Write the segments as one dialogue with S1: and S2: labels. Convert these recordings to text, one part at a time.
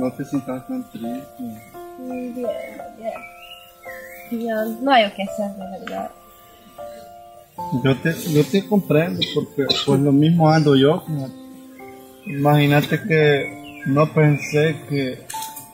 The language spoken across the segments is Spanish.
S1: no te sientas tan triste.
S2: Bien, bien. Ya, no hay que hacer, de verdad.
S1: Yo te comprendo porque pues lo mismo ando yo. Imagínate que no pensé que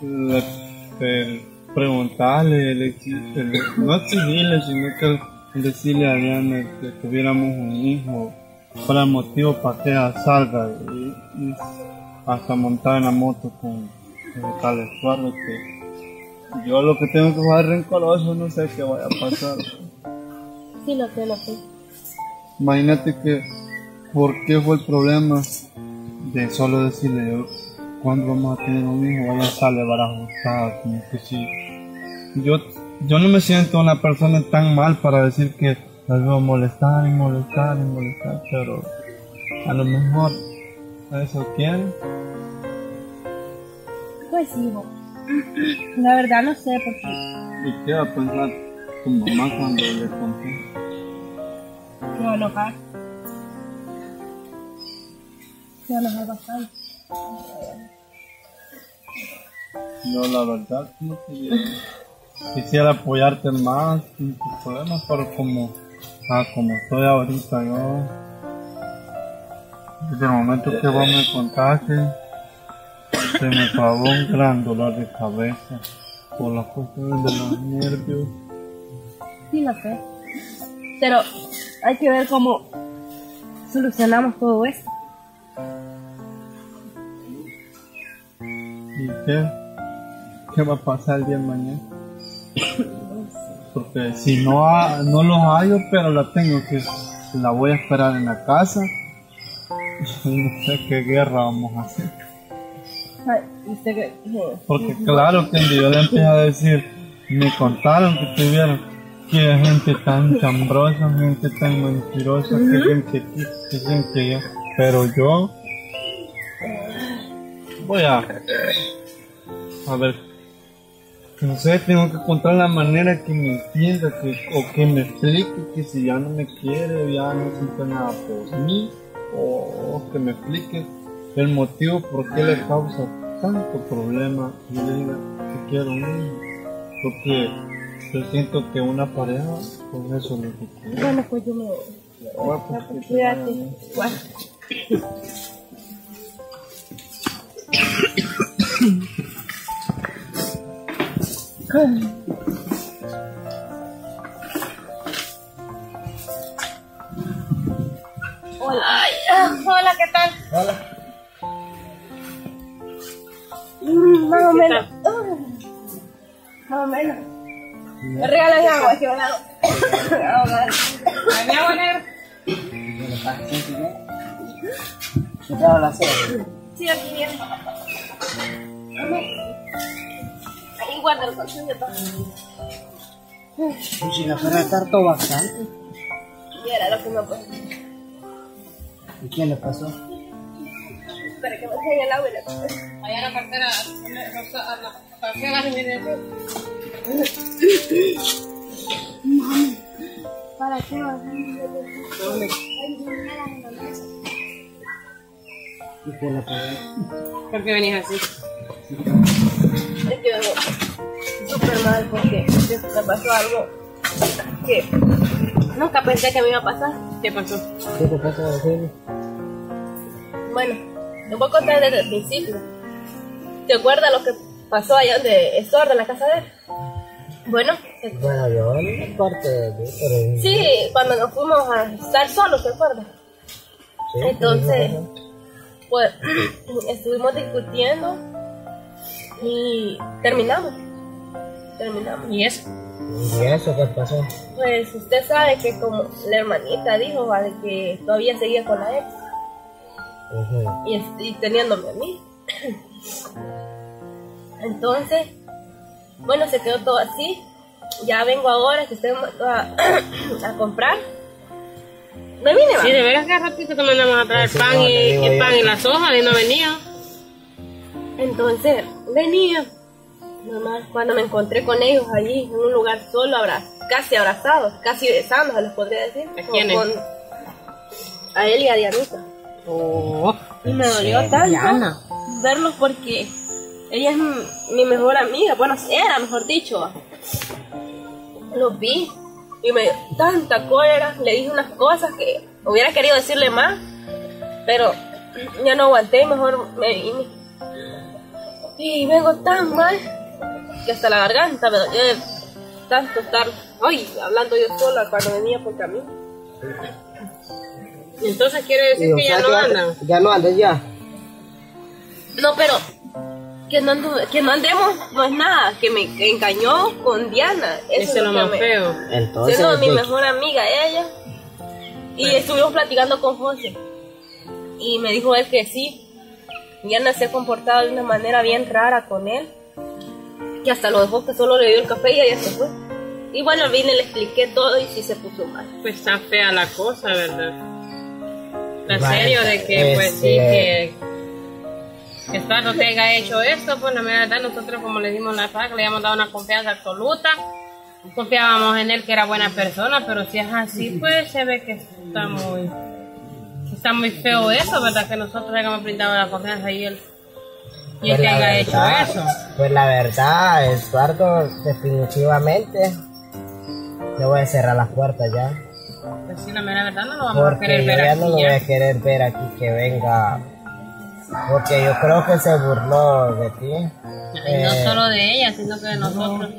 S1: preguntarle, no exigirle, sino que decirle a Diana que tuviéramos un hijo para el motivo para que ella salga y hasta montar en la moto con tal Estuardo, que yo lo que tengo que jugar rencoroso, no sé qué vaya a pasar.
S2: Sí, lo sé.
S1: Imagínate que, ¿por qué fue el problema de solo decirle yo, cuando vamos a tener un hijo? Ella sale barajustada, como que sí. Yo no me siento una persona tan mal para decir que las voy a molestar, pero a lo mejor eso quieren.
S2: Pues sí, hijo. La verdad no sé por qué.
S1: ¿Y qué va a pensar tu mamá cuando le conté?
S2: Se va a enojar. Se va a enojar bastante.
S1: Yo la verdad no quisiera apoyarte más en tus problemas, pero como estoy ahorita yo, desde el momento que vos me contaste, se me pagó un gran dolor de cabeza por las cuestiones de los nervios.
S2: Sí, lo sé. Pero hay que ver cómo solucionamos todo esto.
S1: ¿Y qué va a pasar el día de mañana? Porque si no los hallo, pero la voy a esperar en la casa. No sé qué guerra vamos a hacer.
S2: Ay, ¿viste que?
S1: Porque claro que yo le empecé a decir, me contaron que tuvieron que hay gente tan chambrosa, gente tan mentirosa, que dicen que yo, pero yo voy a ver, no sé, tengo que encontrar la manera que me entienda, o que me explique que si ya no me quiere, o ya no siente nada por mí, o que me explique el motivo por qué le causa tanto problema y le diga que quiero un hijo, porque yo siento que una pareja, pues eso es lo que quiero.
S2: Bueno, pues yo me voy.
S1: Bueno, pues,
S2: Cuídate. Bueno. Hola. Ay, hola, ¿qué tal?
S1: Hola.
S2: Más o menos. Más o menos. Me regalas agua, que van a ahogar. ¿Me agua negra?
S3: ¿Qué te va a hacer?
S2: Sí, aquí viene. Ahí guarda el colchón de todo.
S3: Si la fuera a tardó bastante.
S2: Y era lo que me pasó.
S3: ¿Y quién le pasó?
S2: Espera que me traiga el agua y le pasé. Allá la cartera, a la cartera de ¿para qué vas?
S3: ¿Y quién le pasó?
S2: ¿Por qué venís así? Es que vengo súper mal porque me pasó algo que nunca pensé que me iba a pasar. ¿Qué pasó?
S3: ¿Qué te pasó, Argelia?
S2: Bueno, te voy a contar desde el principio. ¿Te acuerdas lo que pasó allá donde Estuardo, en la casa de él? Bueno,
S3: Bueno, yo no parte de ti, pero...
S2: sí, cuando nos fuimos a estar solos, ¿te acuerdas?
S3: Sí,
S2: Entonces,
S3: ¿qué pasó?
S2: pues estuvimos discutiendo y terminamos. ¿Y eso?
S3: ¿Y eso qué pasó?
S2: Pues usted sabe que como la hermanita dijo, ¿va? De que todavía seguía con la ex y teniéndome a mí. Entonces, bueno, se quedó todo así. Ya vengo ahora que estoy a comprar. ¿Me vine, va?
S4: Sí, de veras que ratito que mandamos a traer
S3: Sí,
S4: pan
S3: no,
S4: y
S3: te digo
S4: el
S3: yo.
S4: pan y las hojas y no venía.
S2: Entonces, venía. Nomás cuando me encontré con ellos allí, en un lugar solo, casi abrazados, casi besándose, les podría decir.
S4: ¿A quiénes?
S2: A él y a Dianita.
S4: Oh,
S2: Y me dolió tanto
S4: Diana.
S2: verlos porque Ella es mi mejor amiga, bueno, era mejor dicho. Los vi y me dio tanta cólera, le dije unas cosas que hubiera querido decirle más, pero ya no aguanté y mejor me vine. Y vengo tan mal que hasta la garganta me dolió de tanto estar hoy hablando yo sola cuando venía por camino.
S4: Entonces quiere decir que ya no andan.
S3: Ya no andas ya.
S2: No, pero que no andemos no es nada, que me engañó con Diana.
S4: Eso es lo más feo.
S3: Entonces,
S2: Siendo mi mejor amiga ella. Y estuvimos platicando con José. Y me dijo él que sí. Diana se ha comportado de una manera bien rara con él. Que hasta lo dejó que solo le dio el café y ella se fue. Y bueno, vine, le expliqué todo y sí se puso mal.
S4: Pues está fea la cosa, ¿verdad? En
S3: Vale,
S4: serio, de que pues sí, que Eduardo te haya hecho esto, pues la verdad nosotros, como le dimos la paz, le habíamos dado una confianza absoluta. Confiábamos en él que era buena persona, pero si es así, pues se ve que está muy feo eso, ¿verdad? Que nosotros hayamos brindado la confianza y él
S3: pues
S4: que haya hecho eso.
S3: Pues la verdad, Eduardo, definitivamente le voy a cerrar las puertas ya.
S4: Pues sí, la mera verdad no lo vamos a
S3: Porque
S4: querer
S3: yo
S4: ver
S3: ya
S4: aquí.
S3: no lo voy a querer ver aquí que venga. Porque yo creo que se burló de ti.
S4: Y no solo de ella, sino que de nosotros.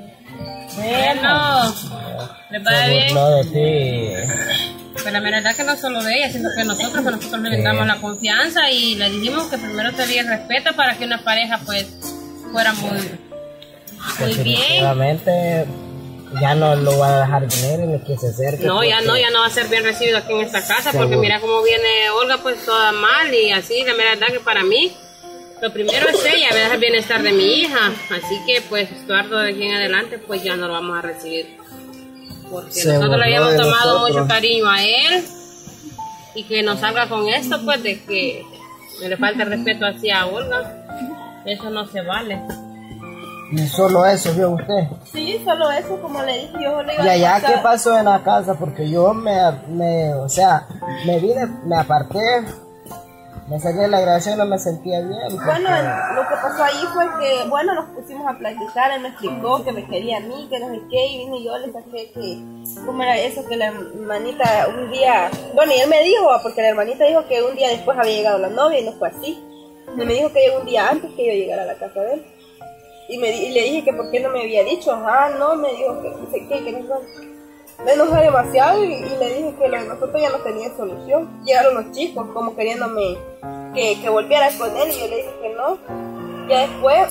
S4: Bueno, ¿le parece
S3: Se
S4: bien?
S3: burló de ti.
S4: Pero la verdad que no solo de ella, sino que nosotros le damos la confianza y le dijimos que primero se diera respeto para que una pareja pues fuera muy bien.
S3: Definitivamente ya no lo voy a dejar venir y me quise hacer.
S4: No, ya no va a ser bien recibido aquí en esta casa porque mira cómo viene Olga pues toda mal y así, la verdad que para mí lo primero es ella, ver el bienestar de mi hija, así que pues Eduardo de aquí en adelante pues ya no lo vamos a recibir. Porque nosotros le habíamos tomado mucho cariño a él y que nos salga con esto, pues de que le falta el respeto hacia Olga, eso no se vale.
S3: Y solo eso vio usted.
S2: Sí, solo eso, como le dije, yo le iba
S3: Y
S2: a
S3: allá,
S2: pasar.
S3: ¿qué pasó en la casa? Porque yo o sea, me vine, me aparté, me salí de la grabación, no me sentía bien. Porque...
S2: Bueno, lo que pasó ahí fue que, bueno, nos pusimos a platicar, él me explicó que me quería a mí, que no sé qué, y vine yo, le saqué que, ¿cómo era eso? Que la hermanita un día, bueno, y él me dijo, porque la hermanita dijo que un día después había llegado la novia y no fue así. Y me dijo que llegó un día antes que yo llegara a la casa de él. Y le dije que por qué no me había dicho, no, me dijo que no sé qué, que no sé. Me enojé demasiado y le dije que lo de nosotros ya no tenía solución. Llegaron los chicos como queriéndome que volviera con él y yo le dije que no. Ya después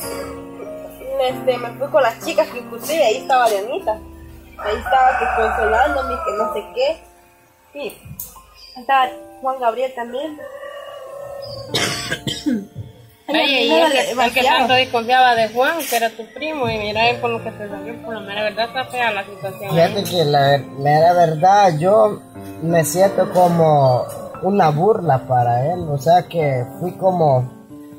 S2: me fui con las chicas que inclusive ahí estaba Dianita. Ahí estaba que consolándome, que no sé qué. Sí, estaba Juan Gabriel también.
S4: Oye, y el que tanto desconfiaba de Juan, que era tu primo, y mira él con lo que te salió, por la mera verdad está fea la situación.
S3: Fíjate que la mera verdad, yo me siento como una burla para él, o sea que fui como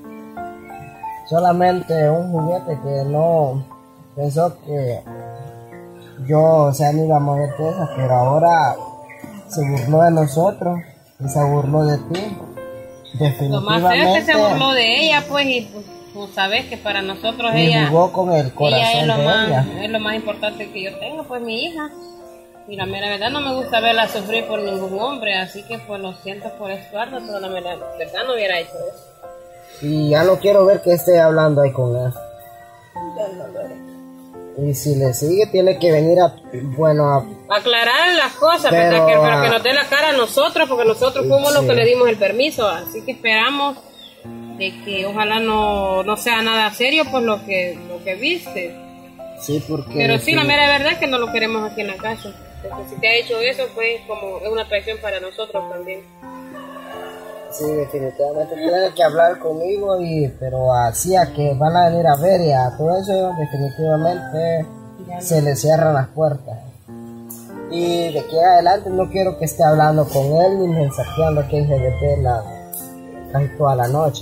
S3: solamente un juguete que no pensó que yo, o sea, no iba a mover cosas, pero ahora se burló de nosotros y se burló de ti.
S4: Lo más feo es que se burló de ella, pues, y pues, tú sabes que para nosotros ella
S3: jugó con el corazón
S4: ella
S3: de
S4: es lo más importante que yo tengo, pues mi hija. Y la mera verdad no me gusta verla sufrir por ningún hombre, así que pues lo siento por Eduardo, pero la mera verdad no hubiera hecho eso.
S3: Y ya no quiero ver que esté hablando ahí con él.
S2: Ya no lo haré.
S3: Y si le sigue, tiene que venir a
S4: Aclarar las cosas,
S3: pero,
S4: ¿verdad? Pero que nos dé la cara a nosotros, porque nosotros fuimos los que le dimos el permiso, así que esperamos de que ojalá no sea nada serio por lo que viste.
S3: Sí, porque...
S4: Pero sí, la mera verdad es que no lo queremos aquí en la casa. Porque si te ha hecho eso, pues como es una traición para nosotros también.
S3: Sí, definitivamente tiene que hablar conmigo, pero así a que van a venir a ver y a todo eso, definitivamente se le cierran las puertas. Y de aquí en adelante no quiero que esté hablando con él ni mensajeando que es GDP casi toda la noche.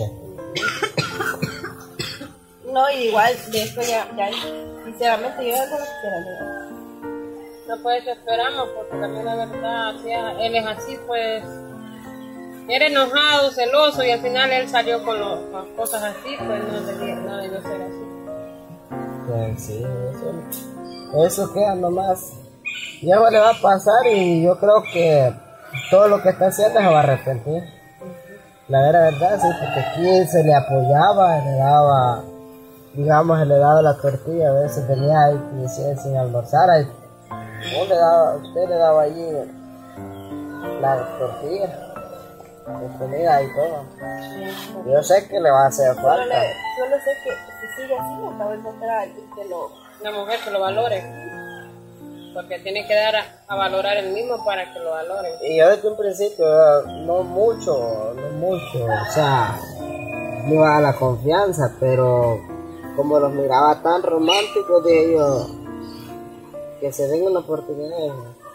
S2: No, y igual de eso ya sinceramente yo no lo quisiera negar.
S4: No, pues esperamos, porque también la verdad, si él es así, pues era enojado, celoso y al final él salió con las cosas así, pues no debió ser así.
S3: Pues sí, eso queda nomás. Y algo le va a pasar y yo creo que todo lo que está haciendo se va a arrepentir. La verdad, sí, porque aquí se le apoyaba, le daba, digamos, se le daba la tortilla, a veces venía ahí y decía sin almorzar, ahí, usted le daba allí la tortilla, de comida y todo. Yo sé que le va a hacer falta.
S2: Solo sé que si sigue así, me acabo de encontrar a alguien que
S4: una mujer que lo valore, porque tiene que dar a valorar el mismo para que lo valoren.
S3: Y yo desde un principio, no mucho, o sea, me iba a la confianza, pero como los miraba tan románticos, dije yo, que se den una oportunidad.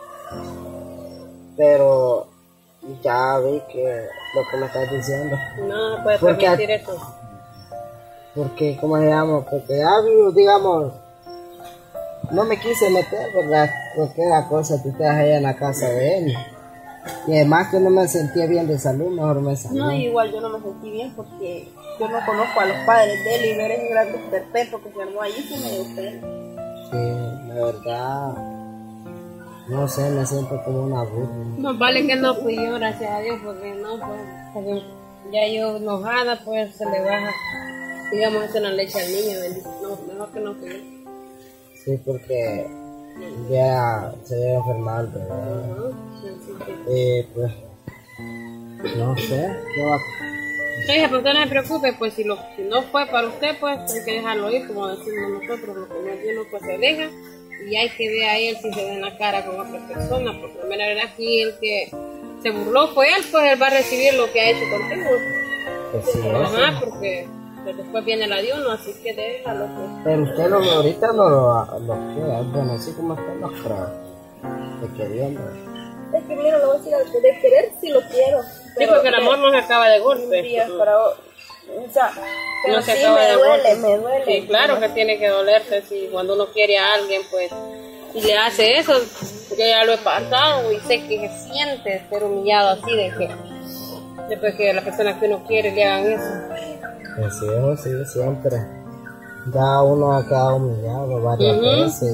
S3: Pero ya vi que lo que me estás diciendo.
S4: No puedes permitir eso.
S3: Porque, ¿cómo se llama? Porque ya, digamos, no me quise meter, ¿verdad? Porque era cosa que ustedes allá en la casa de él. Y además que no me sentía bien de salud, mejor me salí.
S2: No, igual yo no me sentí bien porque yo no conozco a los padres de él y ver ese gran desperpeto que se armó allí, sí me dio pena.
S3: Sí, la verdad, no sé, me siento como una burla.
S4: No vale que no fui yo, gracias a Dios, porque no, pues, ya yo enojada, pues se le baja, digamos, esa la leche al niño, bendito. No, mejor que no fui yo.
S3: Sí, porque ya se debe enfermar el bebé. Pues, no sé.
S4: Hija, pues usted no se preocupe, pues si no fue para usted, pues hay que dejarlo ir, como decimos nosotros, lo que no es uno pues se deja, y hay que ver a él si se ve en la cara con otra persona, porque la verdad aquí el que se burló fue él, pues él va a recibir lo que ha hecho contigo.
S3: Pues sí,
S4: ajá, porque pues después viene la de uno, así que déjalo. Pues.
S3: Pero usted ahorita no lo quiere, bueno, así como está, no creo, de queriendo.
S2: Es que mira, lo voy a decir, de querer sí lo quiero.
S4: Sí, porque el amor no se acaba de golpe.
S2: Días para, o sea, pero
S4: no se
S2: sí
S4: acaba
S2: me
S4: de
S2: duele,
S4: golpe.
S2: me duele.
S4: Sí, claro que tiene que dolerse si cuando uno quiere a alguien, pues, y le hace eso, yo ya lo he pasado y sé que se siente ser humillado así de que después que la persona que uno quiere le hagan eso.
S3: Pues sí, eso sí, siempre. Ya uno ha quedado humillado varias veces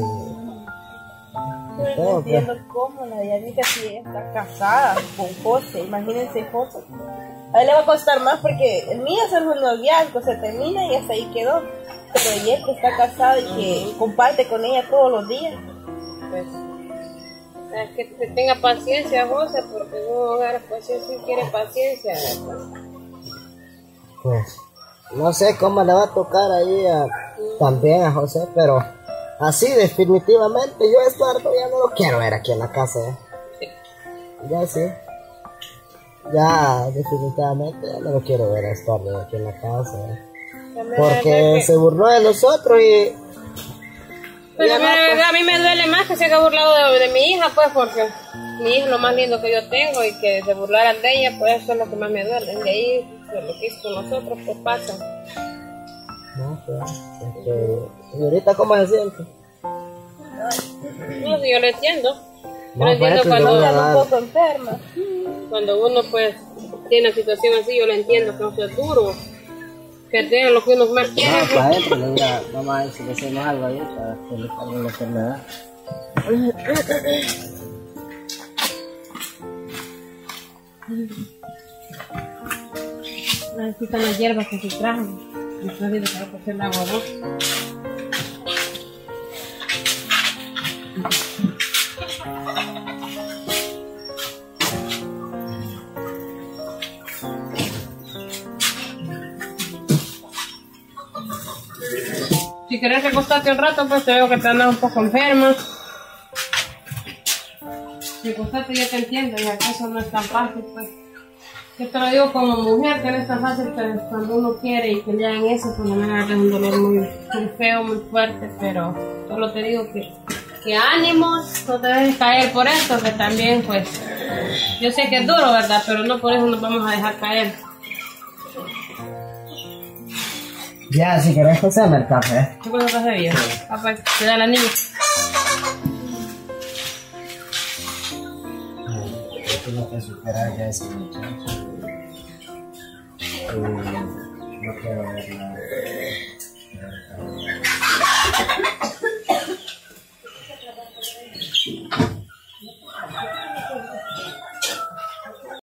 S2: No entiendo cómo la Dianita si ella está casada con José, imagínense José. A él le va a costar más porque el mío es el noviazgo, se termina y hasta ahí quedó. Pero ella que está casada y que comparte con ella todos los días.
S4: Pues, es que tenga paciencia, José, porque un hogar pues sí quiere paciencia.
S3: Pues, no sé cómo le va a tocar ahí también a José, pero así definitivamente yo a Eduardo ya no lo quiero ver aquí en la casa.
S4: Sí.
S3: Ya sí. Ya definitivamente ya no lo quiero ver a Eduardo aquí en la casa. Porque se burló de nosotros y...
S4: Pero a mí me duele más que se haya burlado de mi hija, pues, porque mi hija es lo más lindo que yo tengo y que se burlaran de ella, pues eso es lo que más me duele. De ahí, pues, lo que hizo con nosotros, pues pasa.
S3: No, pues, ¿y ahorita cómo se siente?
S4: No, si yo lo entiendo.
S3: No,
S4: Yo lo entiendo
S3: pues,
S2: Está un poco enferma.
S4: cuando uno, pues, tiene una situación así, yo lo entiendo, que no sea duro. Que tenga lo que uno más quiere.
S3: No, para adentro, le digo, vamos a ver si le hacemos algo ahí para que le salga la enfermedad.
S4: Necesitan las hierbas que se trajan. Entonces, para hacer el agua, ¿no? Si querés recostarte un rato, pues te veo que te andas un poco enferma. Si acostarte ya te entiendo, y eso no es tan fácil, pues. Yo te lo digo como mujer, que no es tan fácil, pero cuando uno quiere y que le hagan eso, pues la verdad es un dolor muy feo, muy fuerte, pero solo te digo que ánimos, no te dejes caer por esto, que también, pues, yo sé que es duro, ¿verdad? Pero no por eso nos vamos a dejar caer.
S3: Ya, si querés, pasame el café.
S4: ¿Qué cosa café bien? Papá, te da la niña.
S3: Tengo que superar ya ese muchacho. No quiero ver nada.